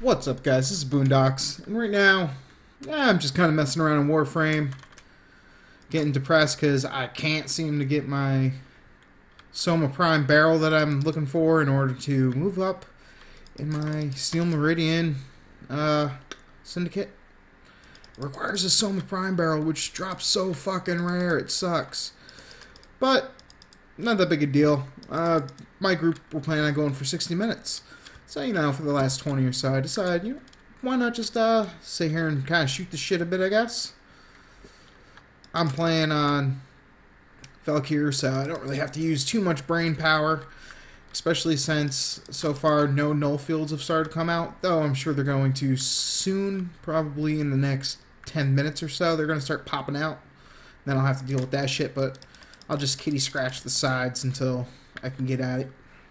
What's up, guys? This is Boondocks, and right now, I'm just kind of messing around in Warframe, getting depressed because I can't seem to get my Soma Prime barrel that I'm looking for in order to move up in my Steel Meridian syndicate. It requires a Soma Prime barrel, which drops so fucking rare, it sucks. But, not that big a deal. My group, we're planning on going for 60 minutes. So, for the last 20 or so, I decided, why not just sit here and kind of shoot the shit a bit, I guess. I'm playing on Valkyrie, so I don't really have to use too much brain power, especially since so far no null fields have started to come out, though I'm sure they're going to soon, probably in the next 10 minutes or so. They're going to start popping out. Then I'll have to deal with that shit, but I'll just kitty scratch the sides until I can get at it.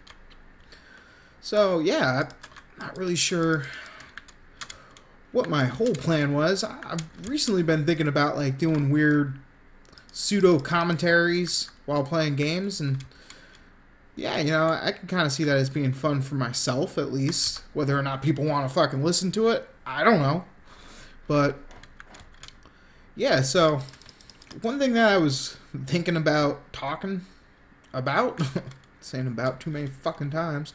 So, yeah, I'm not really sure what my whole plan was. I've recently been thinking about, doing weird pseudo-commentaries while playing games, and yeah, I can kind of see that as being fun for myself, at least. Whether or not people want to fucking listen to it, I don't know. But, yeah, so, one thing that I was thinking about talking about, saying about too many fucking times,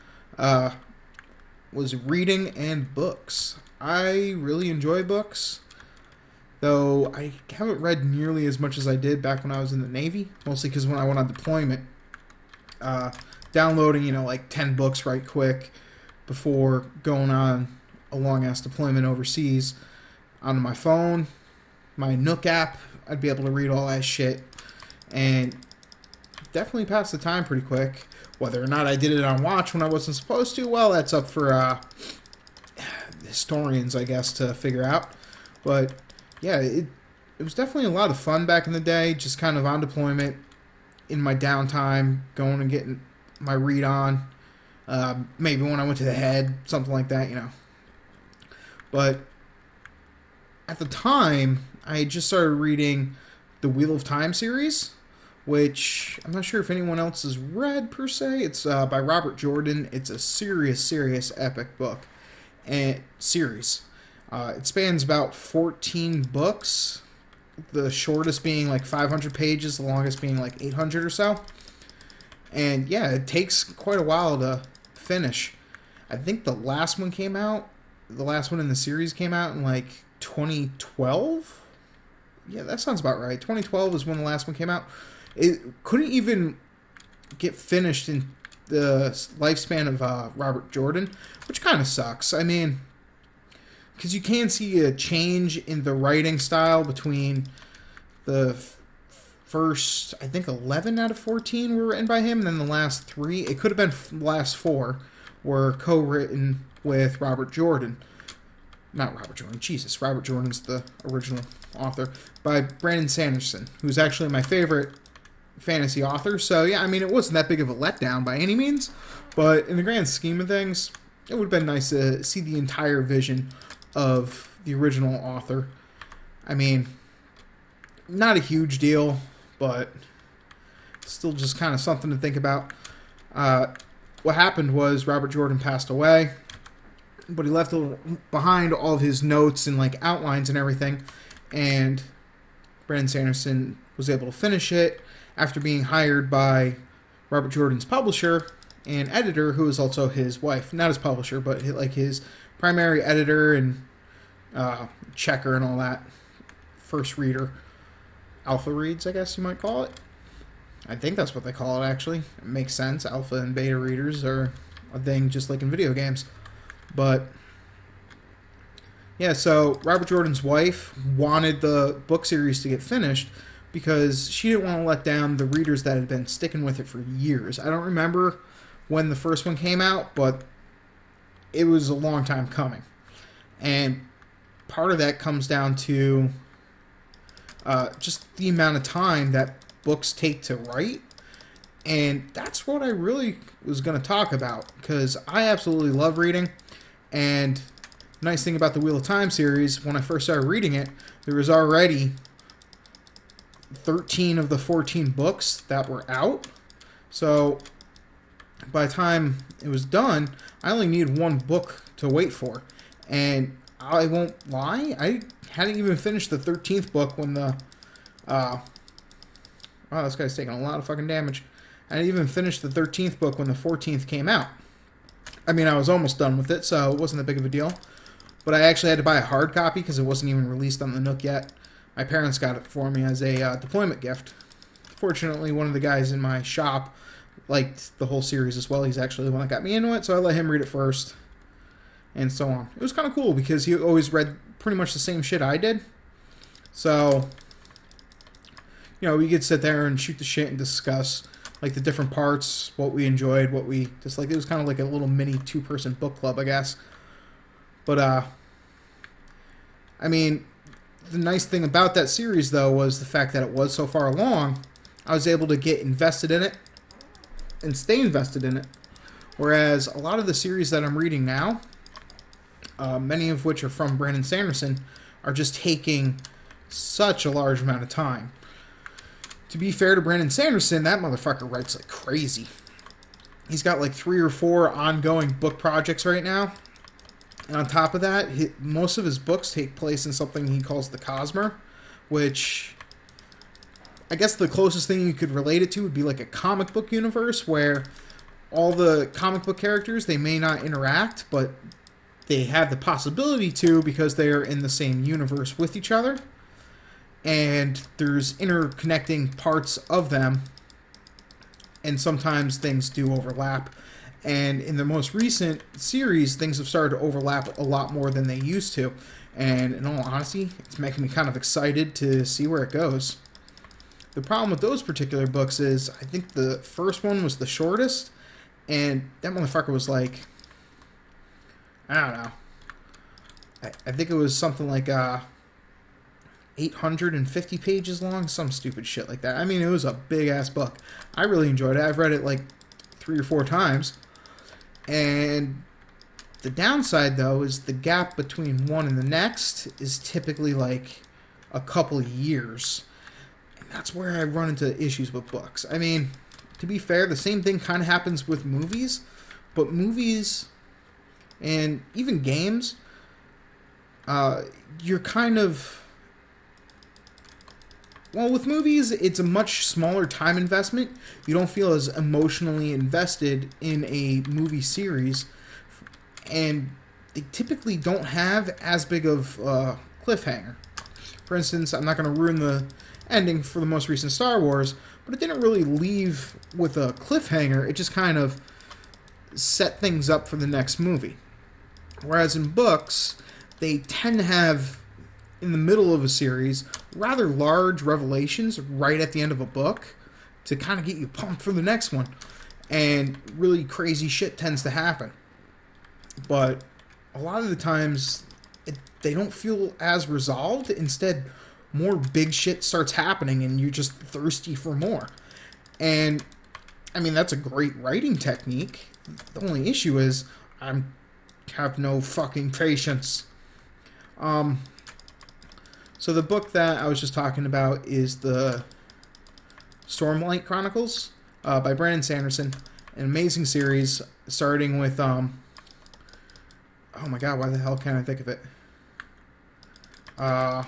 was reading and books. I really enjoy books, though I haven't read nearly as much as I did back when I was in the Navy, mostly because when I went on deployment, downloading, 10 books right quick before going on a long-ass deployment overseas onto my phone, my Nook app, I'd be able to read all that shit, and definitely pass the time pretty quick. Whether or not I did it on watch when I wasn't supposed to, well, that's up for historians, I guess, to figure out. But, yeah, it was definitely a lot of fun back in the day, just kind of on deployment, in my downtime, going and getting my read on. Maybe when I went to the head, something like that, But at the time, I had just started reading the Wheel of Time series, which I'm not sure if anyone else has read, per se. It's by Robert Jordan. It's a serious epic book and series. It spans about 14 books, the shortest being 500 pages, the longest being 800 or so. And yeah, it takes quite a while to finish. I think the last one in the series came out in 2012? Yeah, that sounds about right. 2012 is when the last one came out. It couldn't even get finished in the lifespan of Robert Jordan, which kind of sucks. I mean, because you can see a change in the writing style between the first, I think 11 out of 14 were written by him, and then the last 3, it could have been the last 4, were co-written with Robert Jordan. Not Robert Jordan, Jesus. Robert Jordan's the original author, by Brandon Sanderson, who's actually my favorite fantasy author. So yeah, I mean, it wasn't that big of a letdown by any means, but in the grand scheme of things, it would have been nice to see the entire vision of the original author. I mean, not a huge deal, but still just kind of something to think about. What happened was Robert Jordan passed away, but he left behind all of his notes and outlines and everything, and Brandon Sanderson was able to finish it after being hired by Robert Jordan's publisher and editor, who is also his wife. Not his publisher, but his primary editor and checker and all that. First reader. Alpha reads, I guess you might call it. I think that's what they call it, actually. It makes sense. Alpha and beta readers are a thing just like in video games. But yeah, so Robert Jordan's wife wanted the book series to get finished because she didn't want to let down the readers that had been sticking with it for years. I don't remember when the first one came out, but it was a long time coming. And part of that comes down to just the amount of time that books take to write. And that's what I really was going to talk about, because I absolutely love reading. And the nice thing about the Wheel of Time series, when I first started reading it, there was already 13 of the 14 books that were out. So by the time it was done, I only needed one book to wait for. And I won't lie, I hadn't even finished the 13th book when the... wow, this guy's taking a lot of fucking damage. I didn't even finish the 13th book when the 14th came out. I mean, I was almost done with it, so it wasn't that big of a deal. But I actually had to buy a hard copy because it wasn't even released on the Nook yet. My parents got it for me as a deployment gift. Fortunately, one of the guys in my shop liked the whole series as well. He's actually the one that got me into it, so I let him read it first. And so on. It was kind of cool because he always read pretty much the same shit I did. So, you know, we could sit there and shoot the shit and discuss like the different parts, what we enjoyed, what we disliked. It was kind of like a little mini 2-person book club, I guess. But, I mean, the nice thing about that series, though, was the fact that it was so far along, I was able to get invested in it and stay invested in it. Whereas a lot of the series that I'm reading now, many of which are from Brandon Sanderson, are just taking such a large amount of time. To be fair to Brandon Sanderson, that motherfucker writes like crazy. He's got like 3 or 4 ongoing book projects right now. And on top of that, most of his books take place in something he calls the Cosmere, which I guess the closest thing you could relate it to would be like a comic book universe where all the comic book characters, they may not interact, but they have the possibility to because they are in the same universe with each other. And there's interconnecting parts of them, and sometimes things do overlap. And in the most recent series, things have started to overlap a lot more than they used to. And in all honesty, it's making me kind of excited to see where it goes. The problem with those particular books is, I think the first one was the shortest, and that motherfucker was like, I don't know. I think it was something like 850 pages long, some stupid shit like that. I mean, it was a big-ass book. I really enjoyed it. I've read it like 3 or 4 times. And the downside, though, is the gap between one and the next is typically like a couple of years. And that's where I run into issues with books. I mean, to be fair, the same thing kind of happens with movies. But movies and even games, you're kind of... Well, with movies, it's a much smaller time investment. You don't feel as emotionally invested in a movie series. And they typically don't have as big of a cliffhanger. For instance, I'm not going to ruin the ending for the most recent Star Wars, but it didn't really leave with a cliffhanger. It just kind of set things up for the next movie. Whereas in books, they tend to have, in the middle of a series, rather large revelations right at the end of a book to kind of get you pumped for the next one. And really crazy shit tends to happen. But a lot of the times, they don't feel as resolved. Instead, more big shit starts happening and you're just thirsty for more. And, I mean, that's a great writing technique. The only issue is, I have no fucking patience. So the book that I was just talking about is the Stormlight Chronicles by Brandon Sanderson. An amazing series, starting with, oh my god, why the hell can't I think of it? Wow,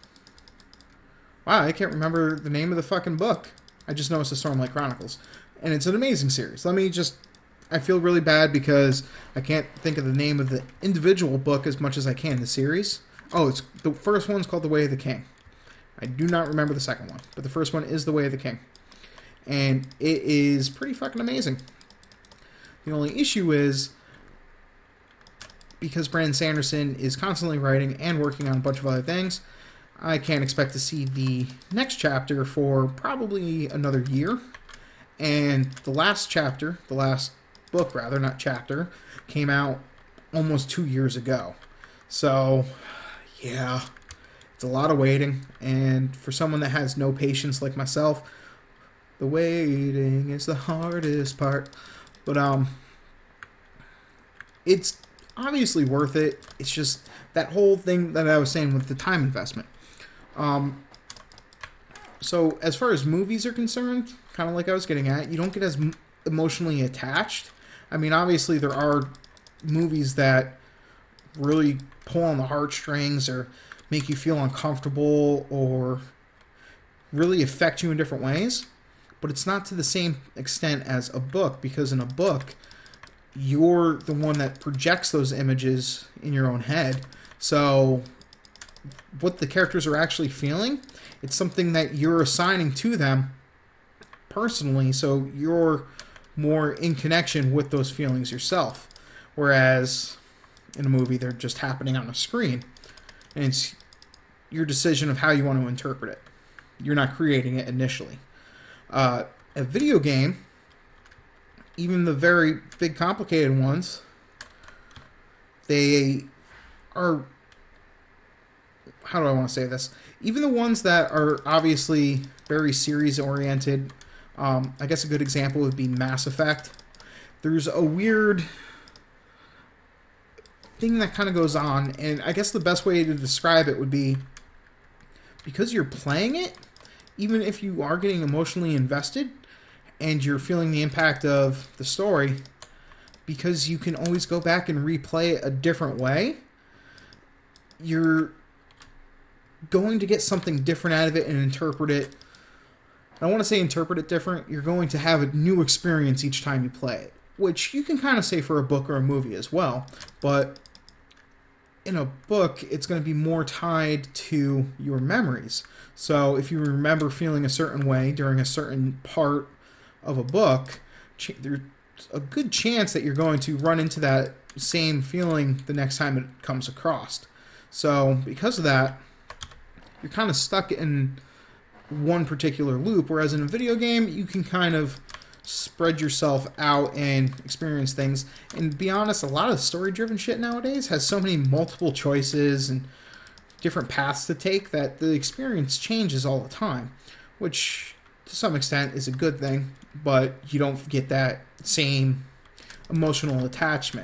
I can't remember the name of the fucking book. I just know it's the Stormlight Chronicles. And it's an amazing series. I feel really bad because I can't think of the name of the individual book as much as I can the series. Oh, it's the first one's called The Way of the King. I do not remember the second one, but the first one is The Way of the King. And it is pretty fucking amazing. The only issue is, because Brandon Sanderson is constantly writing and working on a bunch of other things, I can't expect to see the next chapter for probably another year. And the last book, not chapter, came out almost 2 years ago. So, yeah, it's a lot of waiting, and for someone that has no patience like myself, the waiting is the hardest part. But it's obviously worth it. It's just that whole thing that I was saying with the time investment. So as far as movies are concerned, kind of like I was getting at, you don't get as emotionally attached. I mean, obviously there are movies that really pull on the heartstrings or make you feel uncomfortable or really affect you in different ways, but it's not to the same extent as a book, because in a book, you're the one that projects those images in your own head. So what the characters are actually feeling, it's something that you're assigning to them personally, so you're more in connection with those feelings yourself. Whereas in a movie, they're just happening on a screen, and it's your decision of how you want to interpret it. You're not creating it initially. A video game, even the very big complicated ones, they are, how do I want to say this? Even the ones that are obviously very series oriented, I guess a good example would be Mass Effect. There's a weird thing that kind of goes on, and I guess the best way to describe it would be, because you're playing it, even if you are getting emotionally invested and you're feeling the impact of the story, because you can always go back and replay it a different way, you're going to get something different out of it and interpret it. I don't want to say interpret it different. You're going to have a new experience each time you play it, which you can kind of say for a book or a movie as well. But in a book, it's going to be more tied to your memories. So if you remember feeling a certain way during a certain part of a book, there's a good chance that you're going to run into that same feeling the next time it comes across. So because of that, you're kind of stuck in one particular loop, whereas in a video game, you can kind of spread yourself out and experience things. And to be honest, a lot of story-driven shit nowadays has so many multiple choices and different paths to take that the experience changes all the time, which to some extent is a good thing, but you don't get that same emotional attachment.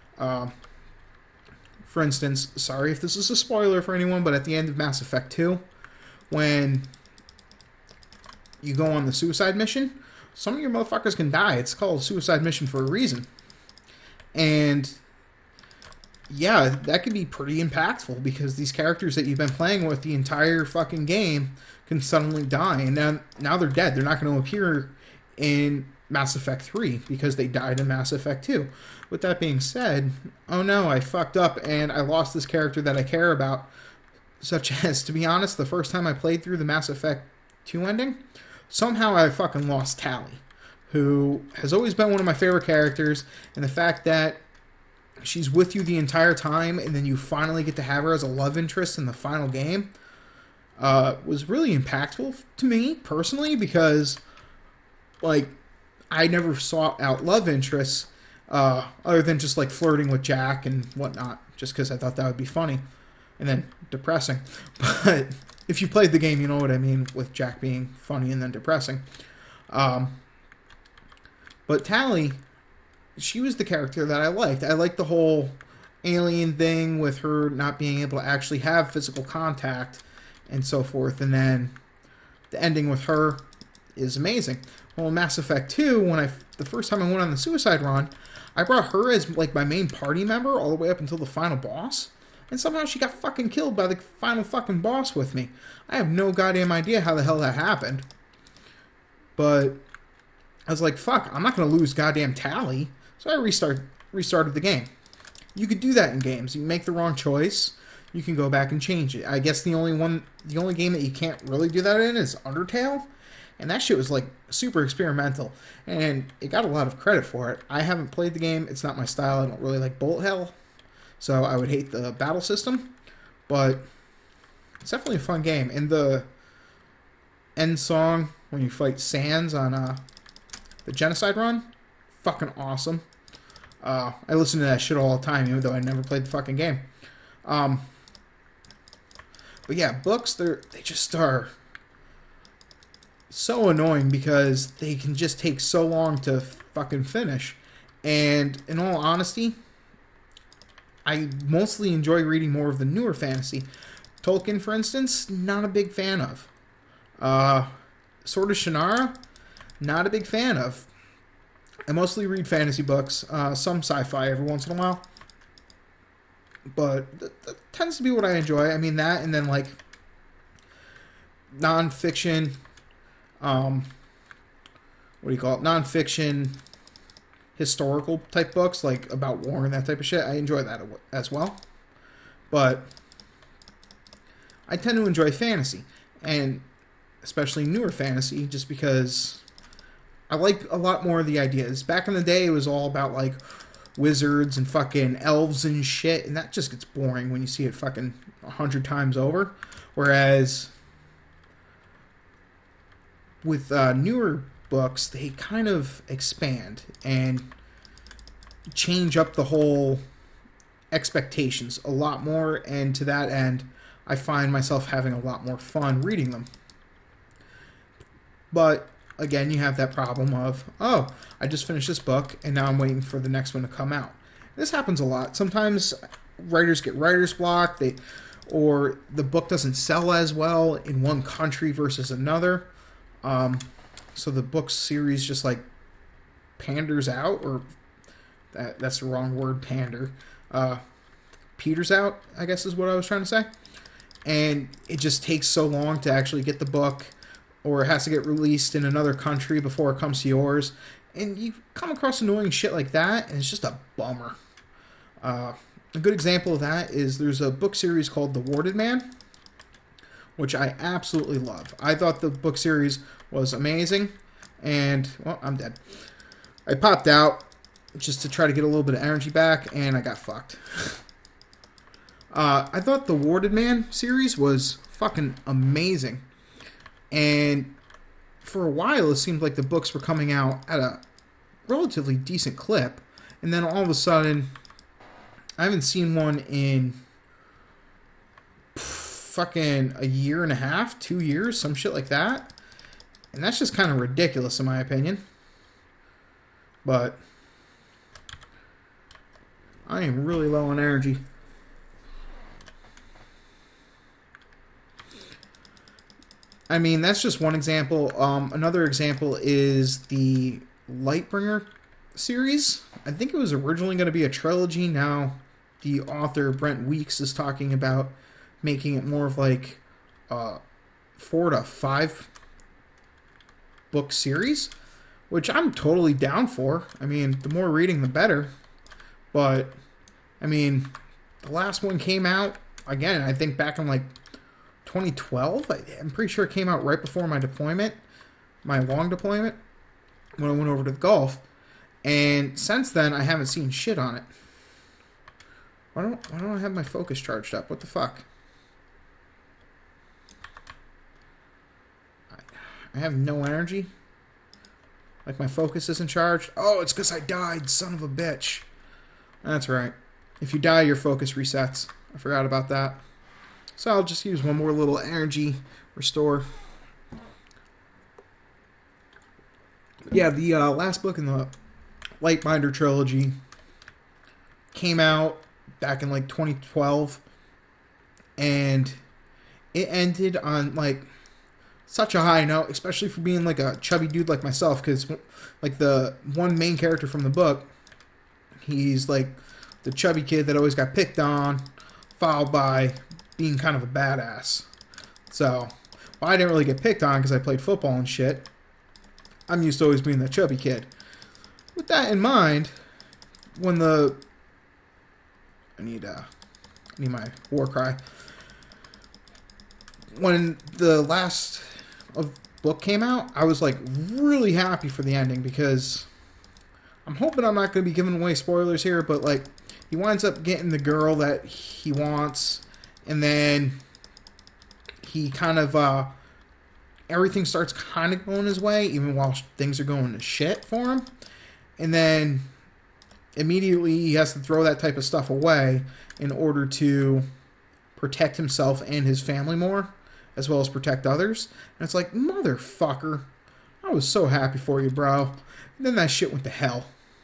For instance, sorry if this is a spoiler for anyone, but at the end of Mass Effect 2, when you go on the suicide mission, some of your motherfuckers can die. It's called a suicide mission for a reason. And yeah, that can be pretty impactful, because these characters that you've been playing with the entire fucking game can suddenly die, and now they're dead. They're not going to appear in Mass Effect 3 because they died in Mass Effect 2. With that being said, oh no, I fucked up and I lost this character that I care about, such as, to be honest, the first time I played through the Mass Effect 2 ending, somehow I fucking lost Tali, who has always been one of my favorite characters, and the fact that she's with you the entire time and then you finally get to have her as a love interest in the final game was really impactful to me personally, because like I never sought out love interests other than just like flirting with Jack and whatnot, just because I thought that would be funny and then depressing. But if you played the game, you know what I mean with Jack being funny and then depressing. But Tali, she was the character that I liked. I liked the whole alien thing with her not being able to actually have physical contact and so forth. And then the ending with her is amazing. Well, in Mass Effect 2, the first time I went on the suicide run, I brought her as like my main party member all the way up until the final boss. And somehow she got fucking killed by the final fucking boss with me. I have no goddamn idea how the hell that happened. But I was like, fuck, I'm not going to lose goddamn Tali. So I restarted the game. You could do that in games. You make the wrong choice, you can go back and change it. I guess the only game that you can't really do that in is Undertale. And that shit was like super experimental. And it got a lot of credit for it. I haven't played the game. It's not my style. I don't really like bullet hell. So I would hate the battle system. But it's definitely a fun game. And the end song, when you fight Sans on the Genocide run, fucking awesome. I listen to that shit all the time, even though I never played the fucking game. But yeah, books, they just are so annoying because they can just take so long to fucking finish. And in all honesty, I mostly enjoy reading more of the newer fantasy. Tolkien, for instance, not a big fan of. Sword of Shannara, not a big fan of. I mostly read fantasy books, some sci-fi every once in a while. But that tends to be what I enjoy. I mean, that and then, like, nonfiction, what do you call it? Nonfiction, historical type books, like about war and that type of shit. I enjoy that as well. But I tend to enjoy fantasy, and especially newer fantasy, just because I like a lot more of the ideas. Back in the day, it was all about, like, wizards and fucking elves and shit, and that just gets boring when you see it fucking 100 times over. Whereas with newer books, they kind of expand and change up the whole expectations a lot more, and to that end, I find myself having a lot more fun reading them. But again, you have that problem of, oh, I just finished this book, and now I'm waiting for the next one to come out. This happens a lot. Sometimes writers get writer's block, or the book doesn't sell as well in one country versus another. So the book series just, like, panders out, or that's the wrong word, pander. Peters out, I guess is what I was trying to say. And it just takes so long to actually get the book, or it has to get released in another country before it comes to yours. And you come across annoying shit like that, and it's just a bummer. A good example of that is there's a book series called The Warded Man, which I absolutely love. I thought the book series was amazing, and, well, I'm dead. I popped out just to try to get a little bit of energy back, and I got fucked. I thought the Warded Man series was fucking amazing. And for a while, it seemed like the books were coming out at a relatively decent clip. And then all of a sudden, I haven't seen one in fucking a year and a half, 2 years, some shit like that. And that's just kind of ridiculous in my opinion. But I am really low on energy. I mean, that's just one example. Another example is the Lightbringer series. I think it was originally going to be a trilogy. Now, the author, Brent Weeks, is talking about making it more of like a 4 to 5 book series, which I'm totally down for. I mean, the more reading, the better. But, I mean, the last one came out, again, I think back in like 2012. I'm pretty sure it came out right before my deployment, my long deployment, when I went over to the Gulf. And since then, I haven't seen shit on it. Why don't I have my focus charged up? What the fuck? I have no energy? Like my focus isn't charged? Oh, it's because I died, son of a bitch. That's right. If you die, your focus resets. I forgot about that. So I'll just use one more little energy restore. Yeah, the last book in the Lightbinder trilogy came out back in like 2012, and it ended on like such a high note, especially for being like a chubby dude like myself, because like the one main character from the book, he's like the chubby kid that always got picked on, followed by being kind of a badass. So, well, I didn't really get picked on because I played football and shit. I'm used to always being the chubby kid. With that in mind, when I need my war cry. When the last book came out, I was like really happy for the ending, because I'm hoping I'm not going to be giving away spoilers here, but like he winds up getting the girl that he wants, and then he kind of everything starts kind of going his way, even while things are going to shit for him. And then immediately he has to throw that type of stuff away in order to protect himself and his family more, as well as protect others. And it's like, motherfucker, I was so happy for you, bro. And then that shit went to hell.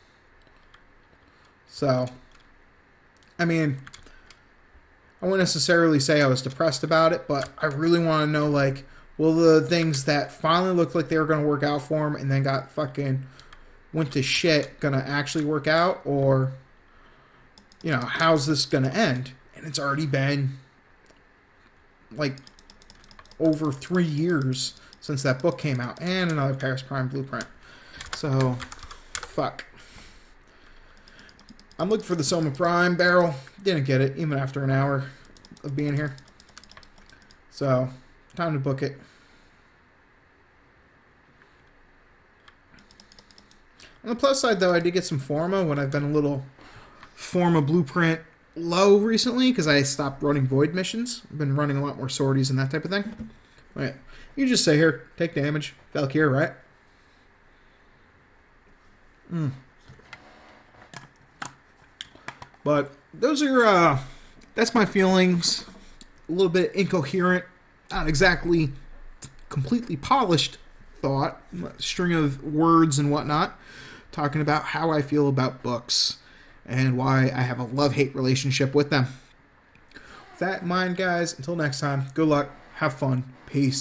So, I mean, I wouldn't necessarily say I was depressed about it, but I really want to know, like, will the things that finally looked like they were going to work out for him and then got fucking went to shit gonna actually work out, or how's this gonna end? And it's already been like over 3 years since that book came out, and another Paris Prime blueprint. So fuck. I'm looking for the Soma Prime barrel. Didn't get it even after an hour of being here. So time to book it. On the plus side, though, I did get some Forma when I've been a little Forma blueprint low recently because I stopped running Void missions. I've been running a lot more sorties and that type of thing. Right. You just say here, take damage. Valkyrie, right? But those are, that's my feelings. A little bit incoherent, not exactly completely polished thought, a string of words and whatnot, talking about how I feel about books and why I have a love-hate relationship with them. With that in mind, guys, until next time, good luck, have fun, peace.